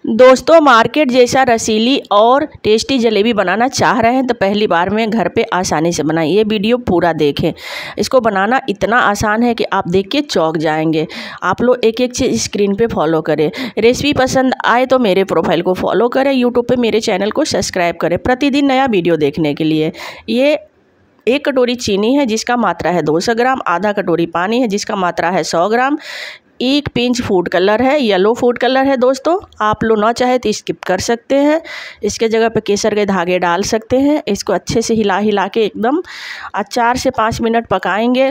दोस्तों, मार्केट जैसा रसीली और टेस्टी जलेबी बनाना चाह रहे हैं तो पहली बार में घर पे आसानी से बनाएं। ये वीडियो पूरा देखें। इसको बनाना इतना आसान है कि आप देख के चौंक जाएंगे। आप लोग एक एक चीज़ स्क्रीन पे फॉलो करें। रेसिपी पसंद आए तो मेरे प्रोफाइल को फॉलो करें, यूट्यूब पे मेरे चैनल को सब्सक्राइब करें प्रतिदिन नया वीडियो देखने के लिए। ये 1 कटोरी चीनी है जिसका मात्रा है 200 ग्राम, आधा कटोरी पानी है जिसका मात्रा है 100 ग्राम, 1 पिंच फूड कलर है, येलो फूड कलर है। दोस्तों, आप लोग ना चाहे तो स्किप कर सकते हैं, इसके जगह पे केसर के धागे डाल सकते हैं। इसको अच्छे से हिला हिला के एकदम 4 से 5 मिनट पकाएंगे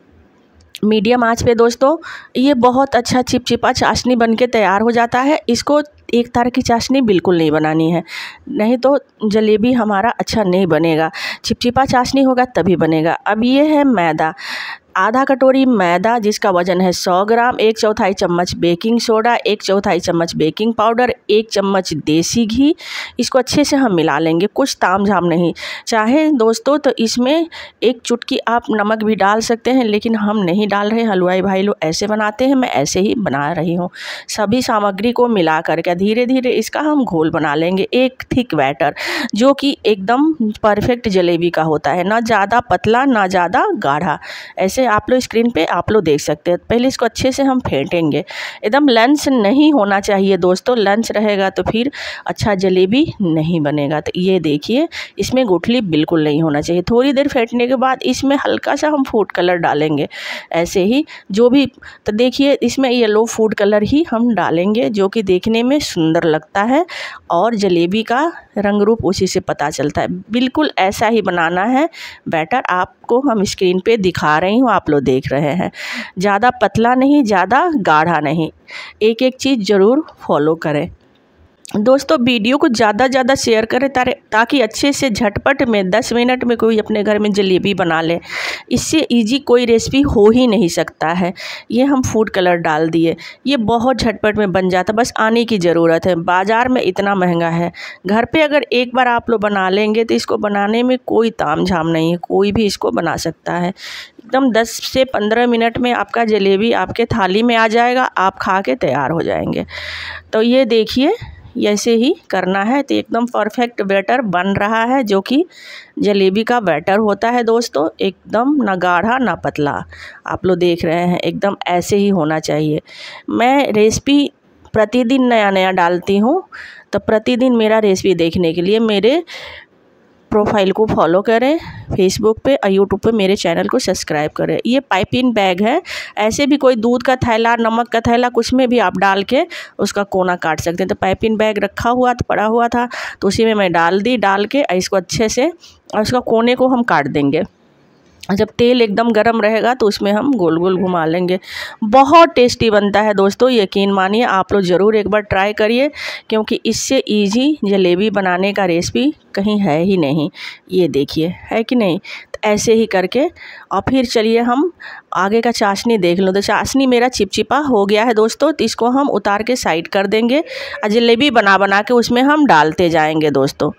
मीडियम आंच पे। दोस्तों, ये बहुत अच्छा चिपचिपा चाशनी बन के तैयार हो जाता है। इसको एक तरह की चाशनी बिल्कुल नहीं बनानी है, नहीं तो जलेबी हमारा अच्छा नहीं बनेगा। चिपचिपा चाशनी होगा तभी बनेगा। अब ये है मैदा, आधा कटोरी मैदा जिसका वजन है 100 ग्राम, 1/4 चम्मच बेकिंग सोडा, 1/4 चम्मच बेकिंग पाउडर, 1 चम्मच देसी घी। इसको अच्छे से हम मिला लेंगे, कुछ ताम झाम नहीं। चाहे दोस्तों तो इसमें 1 चुटकी आप नमक भी डाल सकते हैं, लेकिन हम नहीं डाल रहे। हलवाई भाई लोग ऐसे बनाते हैं, मैं ऐसे ही बना रही हूँ। सभी सामग्री को मिला करके धीरे धीरे इसका हम घोल बना लेंगे, एक थिक बैटर जो कि एकदम परफेक्ट जलेबी का होता है, ना ज़्यादा पतला ना ज़्यादा गाढ़ा। ऐसे आप लोग स्क्रीन पे आप लोग देख सकते हैं। पहले इसको अच्छे से हम फेंटेंगे, एकदम लंच नहीं होना चाहिए दोस्तों। लंच रहेगा तो फिर अच्छा जलेबी नहीं बनेगा। तो ये देखिए, इसमें गुठली बिल्कुल नहीं होना चाहिए। थोड़ी देर फेंटने के बाद इसमें हल्का सा हम फूड कलर डालेंगे, ऐसे ही जो भी। तो देखिए, इसमें येलो फूड कलर ही हम डालेंगे जो कि देखने में सुंदर लगता है और जलेबी का रंग रूप उसी से पता चलता है। बिल्कुल ऐसा ही बनाना है बैटर, आपको हम स्क्रीन पे दिखा रही हूँ, आप लोग देख रहे हैं। ज़्यादा पतला नहीं, ज़्यादा गाढ़ा नहीं। एक एक चीज़ ज़रूर फॉलो करें दोस्तों। वीडियो को ज़्यादा शेयर करें ताकि अच्छे से झटपट में 10 मिनट में कोई अपने घर में जलेबी बना ले। इससे इजी कोई रेसिपी हो ही नहीं सकता है। ये हम फूड कलर डाल दिए, ये बहुत झटपट में बन जाता है, बस आने की ज़रूरत है। बाज़ार में इतना महंगा है, घर पे अगर एक बार आप लोग बना लेंगे तो इसको बनाने में कोई ताम झाम नहीं है, कोई भी इसको बना सकता है। एकदम 10 से 15 मिनट में आपका जलेबी आपके थाली में आ जाएगा, आप खा के तैयार हो जाएंगे। तो ये देखिए, ऐसे ही करना है तो एकदम परफेक्ट बैटर बन रहा है, जो कि जलेबी का बैटर होता है दोस्तों। एकदम ना गाढ़ा ना पतला, आप लोग देख रहे हैं, एकदम ऐसे ही होना चाहिए। मैं रेसिपी प्रतिदिन नया नया डालती हूँ, तो प्रतिदिन मेरा रेसिपी देखने के लिए मेरे प्रोफाइल को फॉलो करें फेसबुक पे और यूट्यूब पे मेरे चैनल को सब्सक्राइब करें। ये पाइपिंग बैग है, ऐसे भी कोई दूध का थैला, नमक का थैला, कुछ में भी आप डाल के उसका कोना काट सकते हैं। तो पाइपिंग बैग रखा हुआ तो पड़ा हुआ था, तो उसी में मैं डाल के इसको अच्छे से और उसका कोने को हम काट देंगे। जब तेल एकदम गर्म रहेगा तो उसमें हम गोल गोल घुमा लेंगे। बहुत टेस्टी बनता है दोस्तों, यकीन मानिए। आप लोग ज़रूर एक बार ट्राई करिए, क्योंकि इससे इजी जलेबी बनाने का रेसिपी कहीं है ही नहीं। ये देखिए, है कि नहीं। तो ऐसे ही करके और फिर चलिए हम आगे का चाशनी देख लो। तो चाशनी मेरा चिपचिपा हो गया है दोस्तों, तो इसको हम उतार के साइड कर देंगे और जलेबी बना के उसमें हम डालते जाएंगे दोस्तों।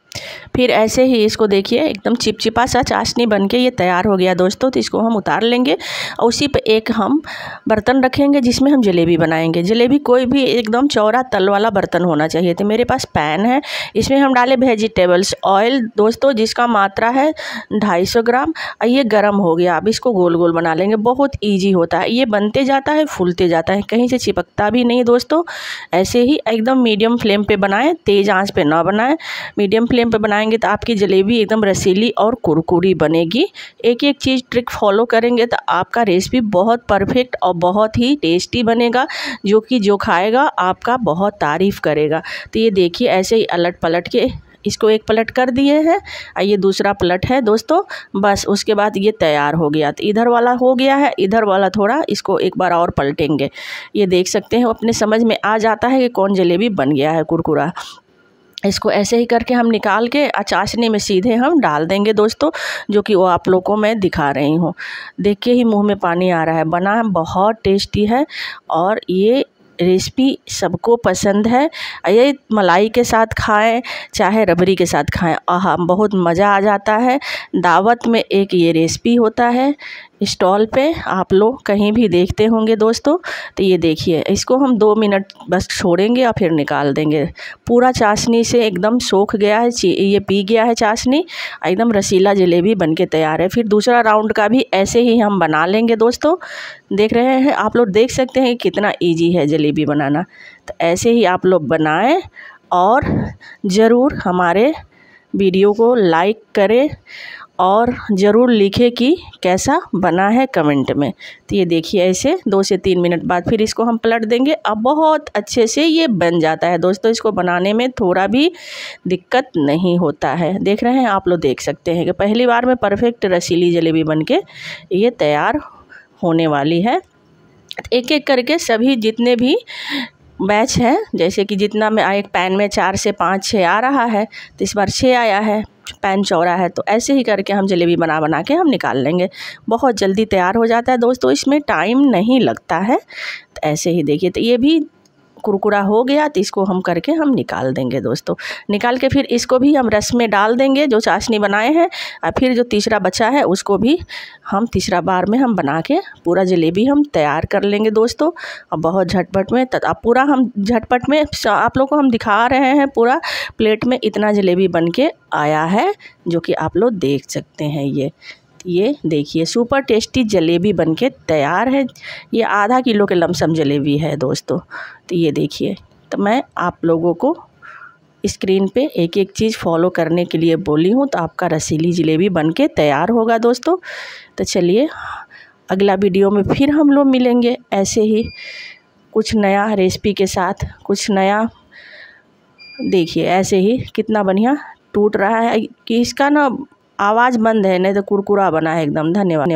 फिर ऐसे ही इसको देखिए, एकदम चिपचिपा सा चाशनी बनके ये तैयार हो गया दोस्तों। तो इसको हम उतार लेंगे और उसी पे एक हम बर्तन रखेंगे जिसमें हम जलेबी बनाएंगे। जलेबी कोई भी एकदम चौड़ा तल वाला बर्तन होना चाहिए। तो मेरे पास पैन है, इसमें हम डाले वेजिटेबल्स ऑयल दोस्तों जिसका मात्रा है 250 ग्राम। और ये गर्म हो गया, अब इसको गोल गोल बना लेंगे। बहुत ईजी होता है, ये बनते जाता है, फूलते जाता है, कहीं से चिपकता भी नहीं दोस्तों। ऐसे ही एकदम मीडियम फ्लेम पे बनाएं, तेज़ आंच पे ना बनाएं। मीडियम फ्लेम पे बनाएंगे तो आपकी जलेबी एकदम रसीली और कुरकुरी बनेगी। एक एक चीज़ ट्रिक फॉलो करेंगे तो आपका रेसिपी बहुत परफेक्ट और बहुत ही टेस्टी बनेगा, जो कि जो खाएगा आपका बहुत तारीफ़ करेगा। तो ये देखिए, ऐसे ही अलट पलट के इसको एक पलट कर दिए हैं और ये दूसरा पलट है दोस्तों। बस उसके बाद ये तैयार हो गया। तो इधर वाला हो गया है, इधर वाला थोड़ा इसको एक बार और पलटेंगे। ये देख सकते हैं, अपने समझ में आ जाता है कि कौन जलेबी बन गया है कुरकुरा। इसको ऐसे ही करके हम निकाल के चाशनी में सीधे हम डाल देंगे दोस्तों, जो कि वो आप लोगों को मैं दिखा रही हूँ। देख के ही मुंह में पानी आ रहा है। बना बहुत टेस्टी है और ये रेसिपी सबको पसंद है। ये मलाई के साथ खाएं चाहे रबड़ी के साथ खाएं, आहा बहुत मज़ा आ जाता है। दावत में एक ये रेसिपी होता है, स्टॉल पे आप लोग कहीं भी देखते होंगे दोस्तों। तो ये देखिए, इसको हम 2 मिनट बस छोड़ेंगे और फिर निकाल देंगे। पूरा चाशनी से एकदम सूख गया है, ये पी गया है चाशनी, एकदम रसीला जलेबी बनके तैयार है। फिर दूसरा राउंड का भी ऐसे ही हम बना लेंगे दोस्तों। देख रहे हैं आप लोग, देख सकते हैं कि कितना ईजी है जलेबी बनाना। तो ऐसे ही आप लोग बनाएं और ज़रूर हमारे वीडियो को लाइक करें और ज़रूर लिखें कि कैसा बना है कमेंट में। तो ये देखिए, ऐसे 2 से 3 मिनट बाद फिर इसको हम पलट देंगे। अब बहुत अच्छे से ये बन जाता है दोस्तों। इसको बनाने में थोड़ा भी दिक्कत नहीं होता है। देख रहे हैं आप लोग, देख सकते हैं कि पहली बार में परफेक्ट रसीली जलेबी बनके ये तैयार होने वाली है। एक एक करके सभी जितने भी बैच है, जैसे कि जितना में एक पैन में 4 से 5 6 आ रहा है, तो इस बार 6 आया है, पैन चौड़ा है। तो ऐसे ही करके हम जलेबी बना के हम निकाल लेंगे। बहुत जल्दी तैयार हो जाता है दोस्तों, इसमें टाइम नहीं लगता है। तो ऐसे ही देखिए, तो ये भी कुरकुरा हो गया, तो इसको हम करके हम निकाल देंगे दोस्तों। निकाल के फिर इसको भी हम रस में डाल देंगे जो चाशनी बनाए हैं, और फिर जो तीसरा बचा है उसको भी हम तीसरा बार में हम बना के पूरा जलेबी हम तैयार कर लेंगे दोस्तों। और बहुत झटपट में पूरा हम झटपट में आप लोग को हम दिखा रहे हैं, पूरा प्लेट में इतना जलेबी बन के आया है, जो कि आप लोग देख सकते हैं। ये देखिए, सुपर टेस्टी जलेबी बनके तैयार है। ये आधा किलो के लमसम जलेबी है दोस्तों। तो ये देखिए, तो मैं आप लोगों को स्क्रीन पे एक एक चीज़ फॉलो करने के लिए बोली हूँ, तो आपका रसीली जलेबी बनके तैयार होगा दोस्तों। तो चलिए, अगला वीडियो में फिर हम लोग मिलेंगे ऐसे ही कुछ नया रेसिपी के साथ, कुछ नया। देखिए ऐसे ही कितना बढ़िया टूट रहा है कि इसका ना आवाज़ बंद है, नहीं तो कुरकुरा बना है एकदम। धन्यवाद।